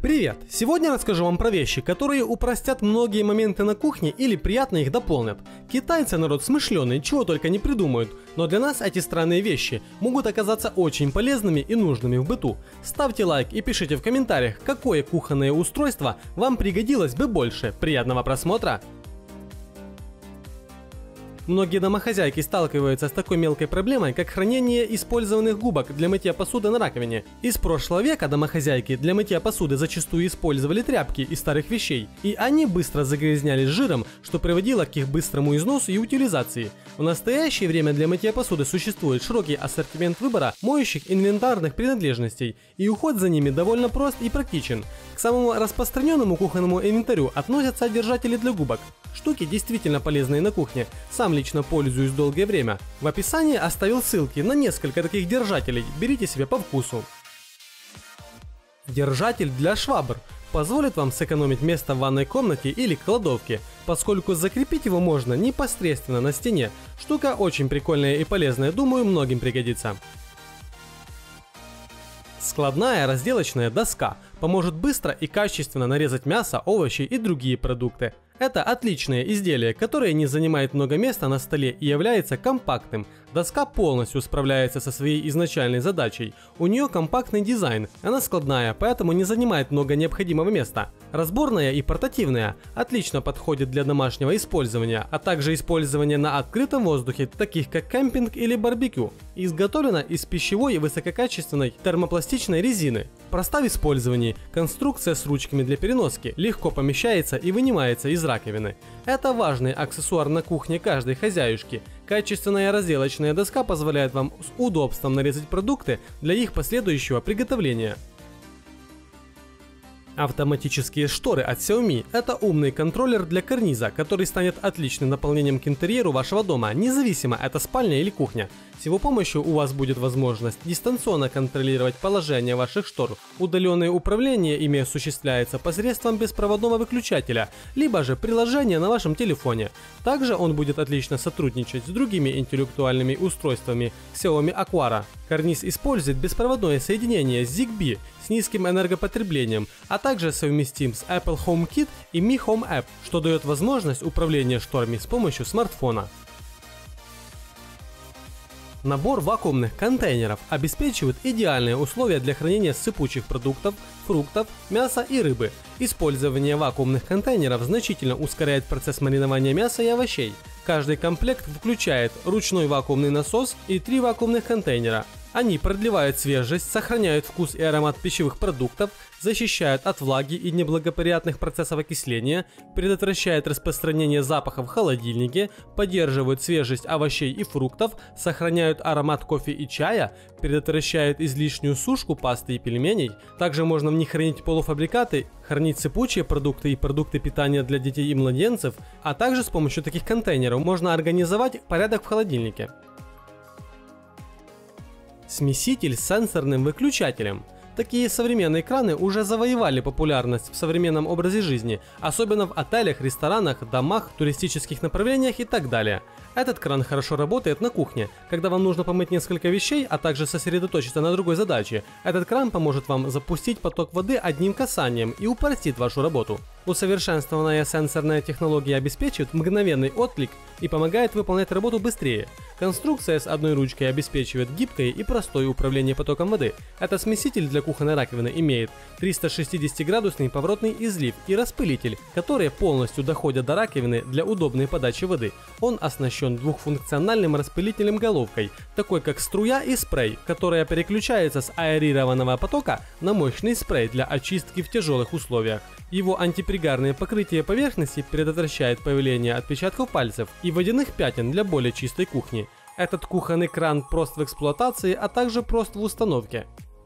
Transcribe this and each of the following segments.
Привет! Сегодня расскажу вам про вещи, которые упростят многие моменты на кухне или приятно их дополнят. Китайцы народ смышленый, чего только не придумают, но для нас эти странные вещи могут оказаться очень полезными и нужными в быту. Ставьте лайк и пишите в комментариях, какое кухонное устройство вам пригодилось бы больше. Приятного просмотра! Многие домохозяйки сталкиваются с такой мелкой проблемой, как хранение использованных губок для мытья посуды на раковине. Из прошлого века домохозяйки для мытья посуды зачастую использовали тряпки из старых вещей, и они быстро загрязнялись жиром, что приводило к их быстрому износу и утилизации. В настоящее время для мытья посуды существует широкий ассортимент выбора моющих инвентарных принадлежностей, и уход за ними довольно прост и практичен. К самому распространенному кухонному инвентарю относятся держатели для губок. Штуки действительно полезные на кухне, сам лично пользуюсь долгое время. В описании оставил ссылки на несколько таких держателей, берите себе по вкусу. Держатель для швабр позволит вам сэкономить место в ванной комнате или кладовке, поскольку закрепить его можно непосредственно на стене. Штука очень прикольная и полезная, думаю, многим пригодится. Складная разделочная доска поможет быстро и качественно нарезать мясо, овощи и другие продукты. Это отличное изделие, которое не занимает много места на столе и является компактным. Доска полностью справляется со своей изначальной задачей. У нее компактный дизайн, она складная, поэтому не занимает много необходимого места. Разборная и портативная, отлично подходит для домашнего использования, а также использования на открытом воздухе, таких как кемпинг или барбекю. Изготовлена из пищевой и высококачественной термопластичной резины. Проста в использовании, конструкция с ручками для переноски, легко помещается и вынимается из раковины. Это важный аксессуар на кухне каждой хозяюшки. Качественная разделочная доска позволяет вам с удобством нарезать продукты для их последующего приготовления. Автоматические шторы от Xiaomi – это умный контроллер для карниза, который станет отличным дополнением к интерьеру вашего дома, независимо это спальня или кухня. С его помощью у вас будет возможность дистанционно контролировать положение ваших штор. Удаленное управление ими осуществляется посредством беспроводного выключателя, либо же приложения на вашем телефоне. Также он будет отлично сотрудничать с другими интеллектуальными устройствами Xiaomi Aquara. Карниз использует беспроводное соединение с ZigBee с низким энергопотреблением, а также совместим с Apple HomeKit и Mi Home App, что дает возможность управления шторами с помощью смартфона. Набор вакуумных контейнеров обеспечивает идеальные условия для хранения сыпучих продуктов, фруктов, мяса и рыбы. Использование вакуумных контейнеров значительно ускоряет процесс маринования мяса и овощей. Каждый комплект включает ручной вакуумный насос и 3 вакуумных контейнера. Они продлевают свежесть, сохраняют вкус и аромат пищевых продуктов, защищают от влаги и неблагоприятных процессов окисления, предотвращают распространение запаха в холодильнике, поддерживают свежесть овощей и фруктов, сохраняют аромат кофе и чая, предотвращают излишнюю сушку пасты и пельменей. Также можно в них хранить полуфабрикаты, хранить сыпучие продукты и продукты питания для детей и младенцев, а также с помощью таких контейнеров можно организовать порядок в холодильнике. Смеситель с сенсорным выключателем. Такие современные краны уже завоевали популярность в современном образе жизни, особенно в отелях, ресторанах, домах, туристических направлениях и так далее. Этот кран хорошо работает на кухне, когда вам нужно помыть несколько вещей, а также сосредоточиться на другой задаче. Этот кран поможет вам запустить поток воды одним касанием и упростит вашу работу. Усовершенствованная сенсорная технология обеспечивает мгновенный отклик и помогает выполнять работу быстрее. Конструкция с одной ручкой обеспечивает гибкое и простое управление потоком воды. Этот смеситель для кухонной раковины имеет 360-градусный поворотный излив и распылитель, которые полностью доходят до раковины для удобной подачи воды. Он оснащен двухфункциональным распылителем головкой, такой как струя и спрей, которая переключается с аэрированного потока на мощный спрей для очистки в тяжелых условиях. Его антипригарное покрытие поверхности предотвращает появление отпечатков пальцев и водяных пятен для более чистой кухни. Этот кухонный кран прост в эксплуатации, а также прост в установке.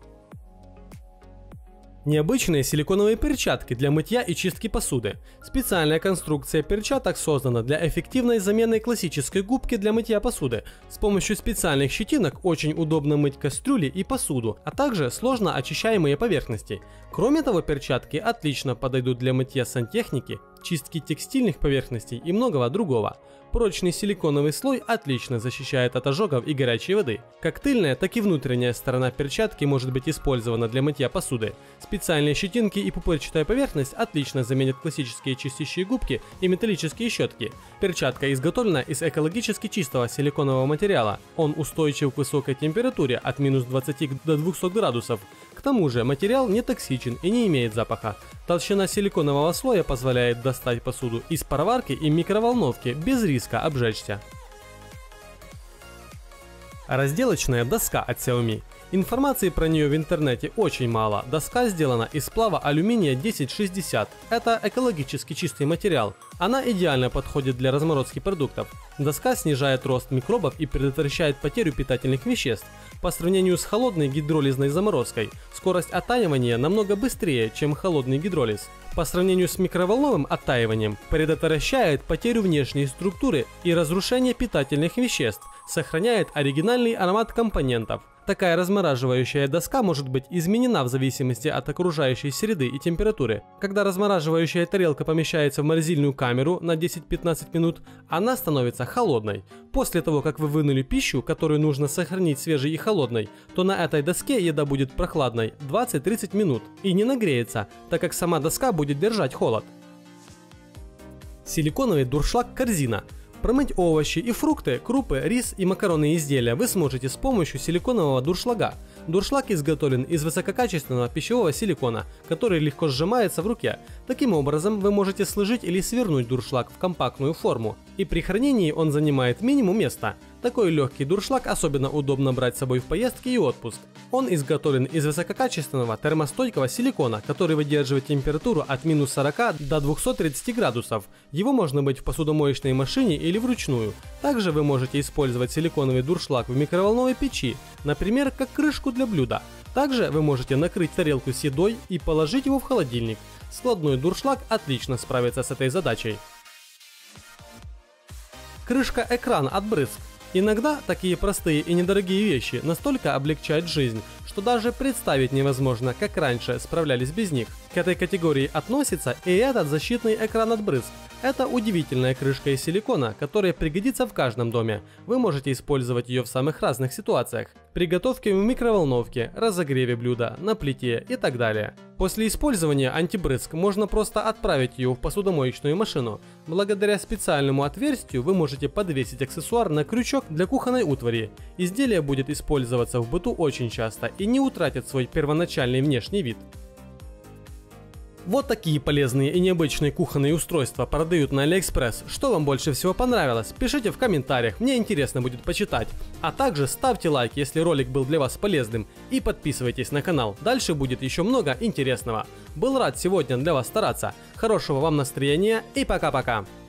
Необычные силиконовые перчатки для мытья и чистки посуды. Специальная конструкция перчаток создана для эффективной замены классической губки для мытья посуды. С помощью специальных щетинок очень удобно мыть кастрюли и посуду, а также сложно очищаемые поверхности. Кроме того, перчатки отлично подойдут для мытья сантехники, чистки текстильных поверхностей и многого другого. Прочный силиконовый слой отлично защищает от ожогов и горячей воды. Как тыльная, так и внутренняя сторона перчатки может быть использована для мытья посуды. Специальные щетинки и пупырчатая поверхность отлично заменят классические чистящие губки и металлические щетки. Перчатка изготовлена из экологически чистого силиконового материала. Он устойчив к высокой температуре от минус 20 до 200 градусов. К тому же материал не токсичен и не имеет запаха. Толщина силиконового слоя позволяет достать посуду из пароварки и микроволновки без риска обжечься. Разделочная доска от Xiaomi. Информации про нее в интернете очень мало. Доска сделана из сплава алюминия 1060. Это экологически чистый материал. Она идеально подходит для разморозки продуктов. Доска снижает рост микробов и предотвращает потерю питательных веществ. По сравнению с холодной гидролизной заморозкой, скорость оттаивания намного быстрее, чем холодный гидролиз. По сравнению с микроволновым оттаиванием, предотвращает потерю внешней структуры и разрушение питательных веществ, сохраняет оригинальный аромат компонентов. Такая размораживающая доска может быть изменена в зависимости от окружающей среды и температуры. Когда размораживающая тарелка помещается в морозильную камеру на 10-15 минут, она становится холодной. После того, как вы вынули пищу, которую нужно сохранить свежей и холодной, то на этой доске еда будет прохладной 20-30 минут и не нагреется, так как сама доска будет держать холод. Силиконовый дуршлаг-корзина. Промыть овощи и фрукты, крупы, рис и макаронные изделия вы сможете с помощью силиконового дуршлага. Дуршлаг изготовлен из высококачественного пищевого силикона, который легко сжимается в руке. Таким образом, вы можете сложить или свернуть дуршлаг в компактную форму, и при хранении он занимает минимум места. Такой легкий дуршлаг особенно удобно брать с собой в поездки и отпуск. Он изготовлен из высококачественного термостойкого силикона, который выдерживает температуру от минус 40 до 230 градусов. Его можно мыть в посудомоечной машине или вручную. Также вы можете использовать силиконовый дуршлаг в микроволновой печи, например, как крышку для блюда. Также вы можете накрыть тарелку с едой и положить его в холодильник. Складной дуршлаг отлично справится с этой задачей. Крышка-экран от брызг. Иногда такие простые и недорогие вещи настолько облегчают жизнь, что даже представить невозможно, как раньше справлялись без них. К этой категории относится и этот защитный экран от брызг. Это удивительная крышка из силикона, которая пригодится в каждом доме. Вы можете использовать ее в самых разных ситуациях. При готовке в микроволновке, разогреве блюда, на плите и так далее. После использования антибрызг можно просто отправить ее в посудомоечную машину. Благодаря специальному отверстию вы можете подвесить аксессуар на крючок для кухонной утвари. Изделие будет использоваться в быту очень часто и не утратит свой первоначальный внешний вид. Вот такие полезные и необычные кухонные устройства продают на AliExpress. Что вам больше всего понравилось? Пишите в комментариях, мне интересно будет почитать. А также ставьте лайк, если ролик был для вас полезным, и подписывайтесь на канал. Дальше будет еще много интересного. Был рад сегодня для вас стараться. Хорошего вам настроения и пока-пока.